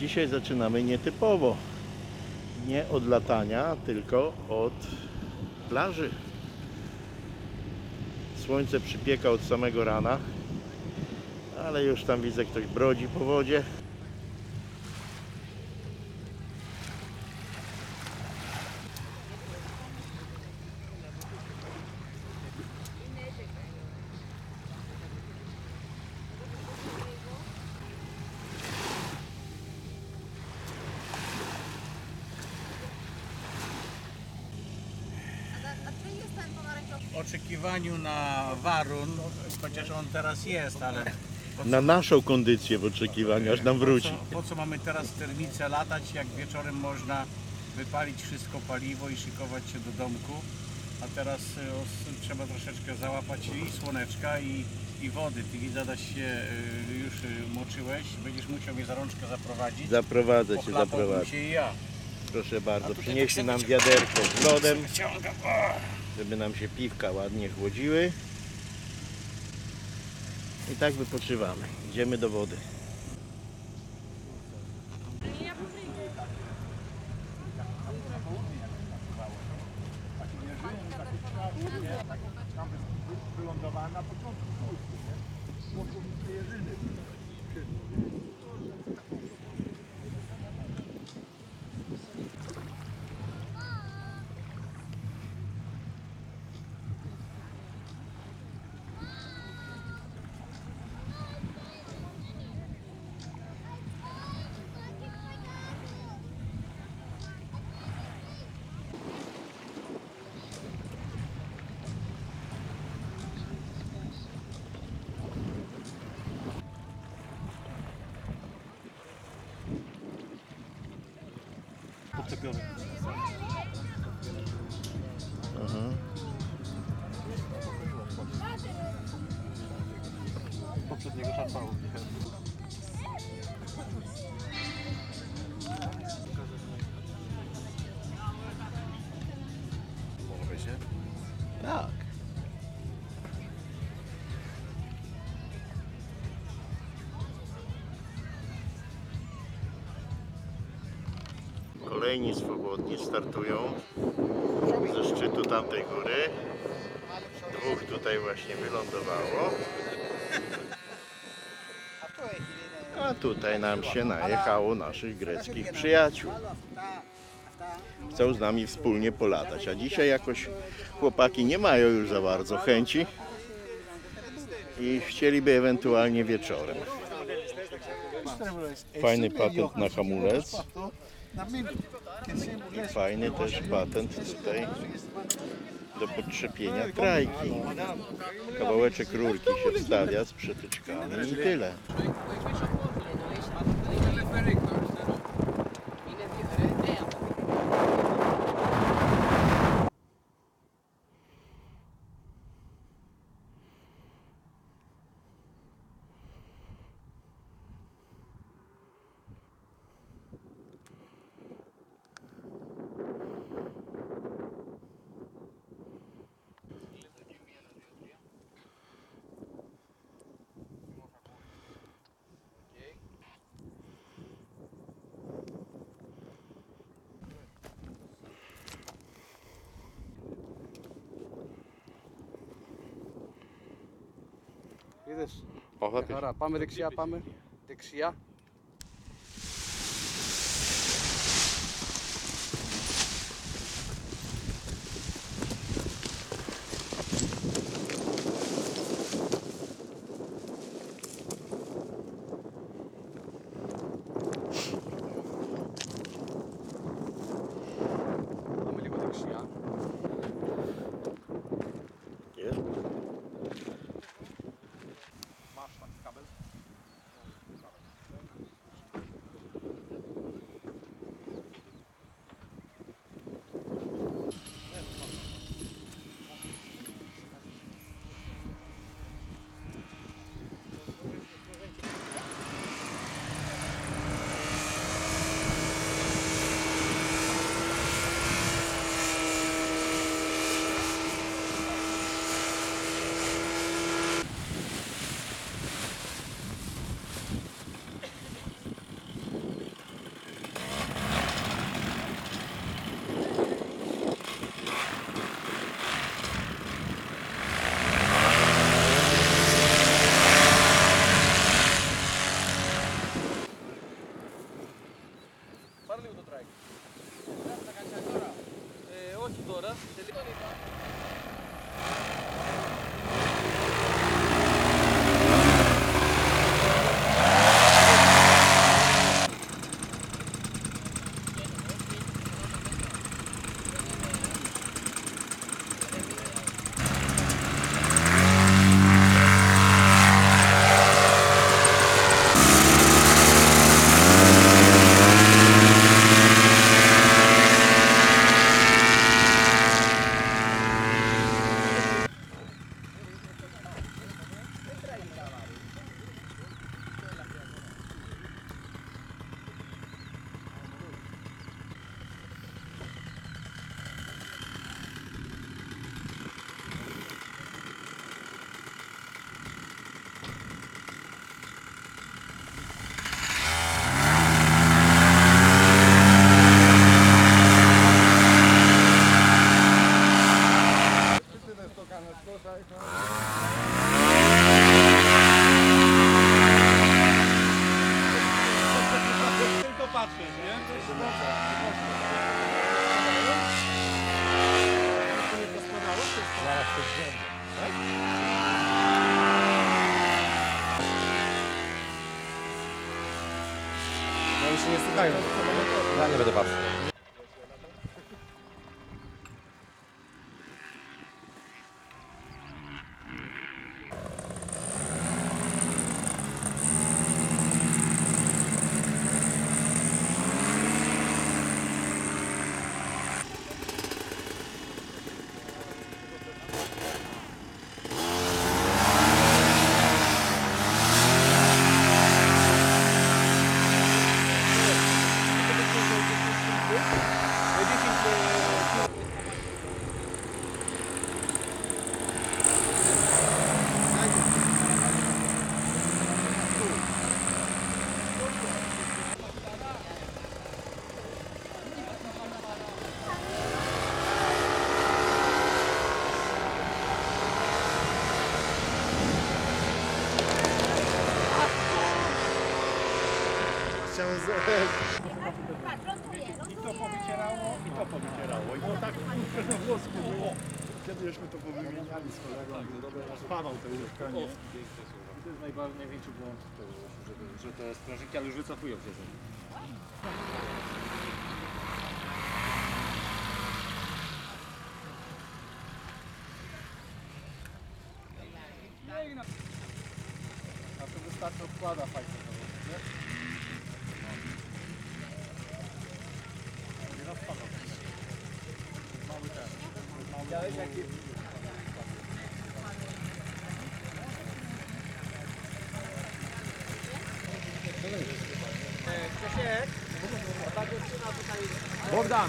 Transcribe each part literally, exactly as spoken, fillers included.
Dzisiaj zaczynamy nietypowo. Nie od latania, tylko od plaży. Słońce przypieka od samego rana, ale już tam widzę, ktoś brodzi po wodzie. W oczekiwaniu na warun, chociaż on teraz jest, ale po Na naszą kondycję w oczekiwaniu, aż nam co, wróci. po co mamy teraz w termice latać, jak wieczorem można wypalić wszystko paliwo i szykować się do domku, a teraz y, os- trzeba troszeczkę załapać i słoneczka i, i wody. Ty widzę, się y, już y, moczyłeś, będziesz musiał mnie za rączkę zaprowadzić. Zaprowadzę cię, Pochlapałbym zaprowadzę. się i ja. Proszę bardzo, tutaj przynieśli tak nam sobie wiaderko z lodem, Wyciągam. żeby nam się piwka ładnie chłodziły. I tak wypoczywamy. Idziemy do wody. Wylądowałem na początku kursu, nie? Słownicy jedyny. Podczepiony. Aha. Poprzedniego szarpało. Mogę się? Tak. Kolejni swobodni startują ze szczytu tamtej góry. Dwóch tutaj właśnie wylądowało. A tutaj nam się najechało naszych greckich przyjaciół. Chcą z nami wspólnie polatać, a dzisiaj jakoś chłopaki nie mają już za bardzo chęci i chcieliby ewentualnie wieczorem. Fajny patent na hamulec i fajny też patent tutaj do podczepienia trajki. Kawałeczek rurki się wstawia z przetyczkami i tyle. Είδες. O, Χαρά. Πάμε δεξιά, πάμε. Δεξιά. Πάμε λίγο δεξιά. jest. Tylko patrzeć, nie? Zaraz to wzięcie. No już się nie słuchają. Ja nie będę patrzył. Chciałem z... I to powycierało, i to powycierało. I to tak na włosku było. Kiedy żeśmy to powymieniali z kolegą, spawał te łóżka, nie? To jest najbardziej największy błąd, to, że, że te sprężynki, ale już wycofują się z nimi. A to wystarczy odkłada fajnie. Nie? Nie rozpadał. Mały ten. Widziałeś jaki... Bogdan!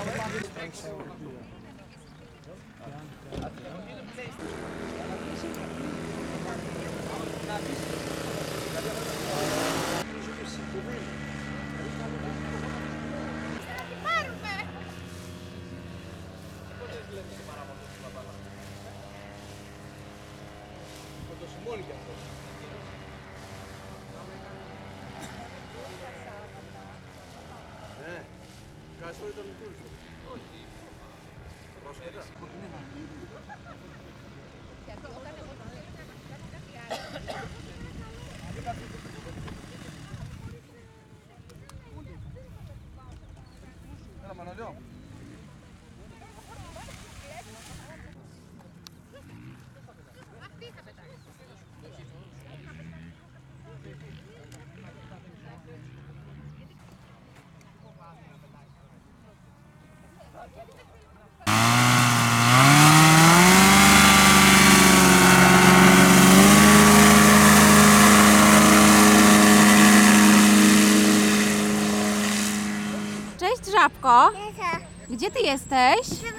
Cześć Żabko, gdzie ty jesteś?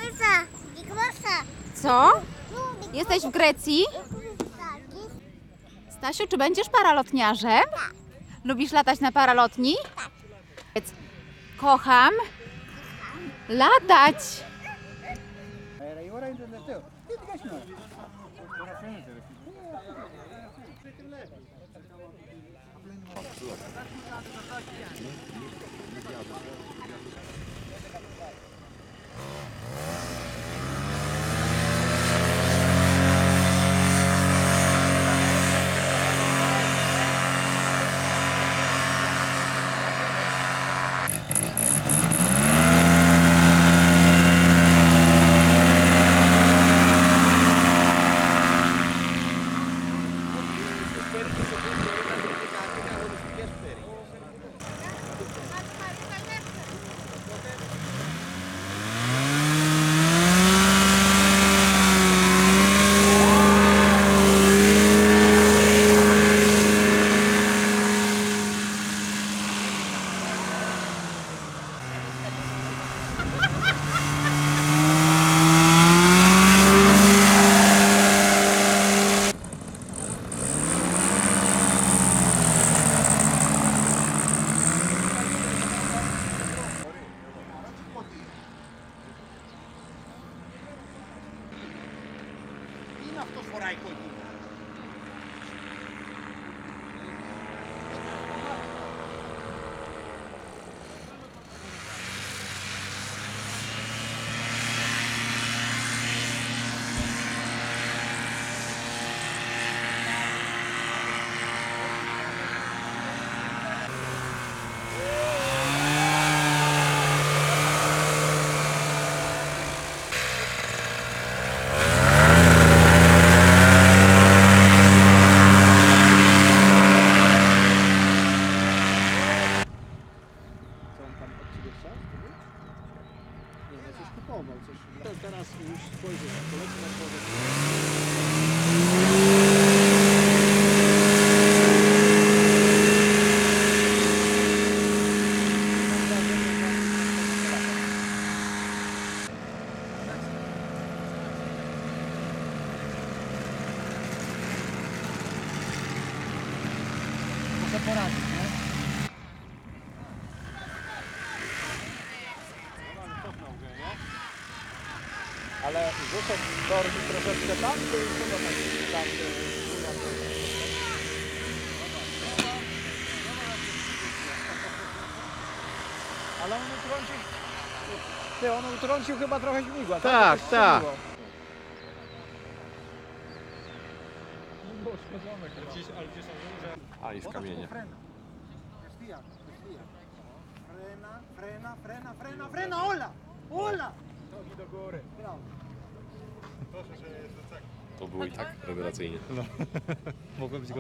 Co? Jesteś w Grecji? Stasiu, czy będziesz paralotniarzem? Lubisz latać na paralotni? Tak. Kocham latać. Co on tam od ciebie chciał? Nie, no coś kupował, coś. To teraz już spojrzy, poleci na głowę. Muszę poradzić, nie? Ale Zuszek dorbi troszeczkę tam, czy chyba tam, tam, ale on utrącił, ty, on utrącił chyba trochę śmigła, Tak, Coś tak. strzeliło. A i w kamienie. Frena, desvía, desvía. Frena, frena, frena, frena, frena, ola, ola! Nogi do góry. Brawo. To było i tak rewelacyjnie. Mogłem być go...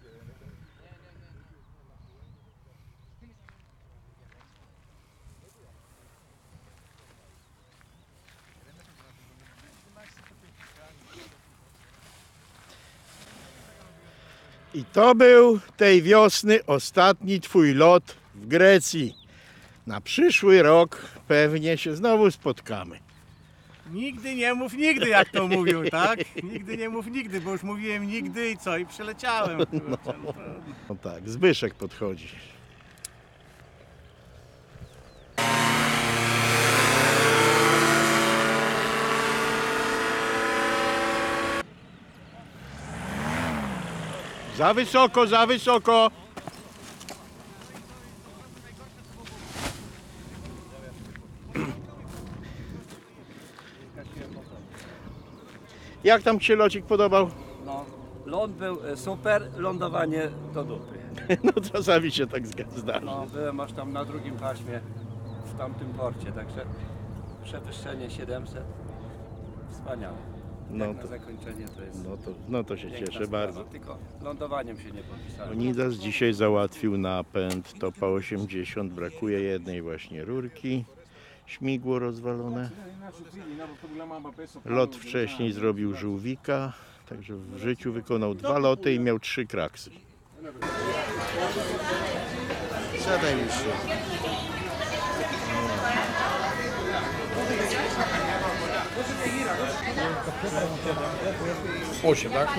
I to był tej wiosny ostatni twój lot w Grecji. Na przyszły rok pewnie się znowu spotkamy. Nigdy nie mów nigdy, jak to mówił, tak? Nigdy nie mów nigdy, bo już mówiłem nigdy i co? I przeleciałem. kurczę, no. No tak, Zbyszek podchodzi. Za wysoko, za wysoko. Jak tam ci się locik podobał? No, ląd był e, super, lądowanie do dupy. No czasami się tak zga- zdarzy. No, byłem aż tam na drugim paśmie w tamtym porcie, także przewyższenie siedemset. Wspaniałe. No Jak na to, zakończenie to jest no to, no to się piękna cieszę sprawa, bardzo. tylko lądowaniem się nie podpisałem. Onidas dzisiaj załatwił napęd Topa osiemdziesiąt, brakuje jednej właśnie rurki. Śmigło rozwalone. Lot wcześniej zrobił żółwika, także w życiu wykonał dwa loty i miał trzy kraksy. Siadaj już się. osiem, tak?